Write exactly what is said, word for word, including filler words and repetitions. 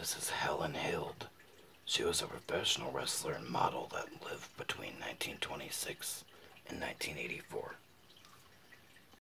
This is Helen Hild. She was a professional wrestler and model that lived between nineteen twenty-six and nineteen eighty-four.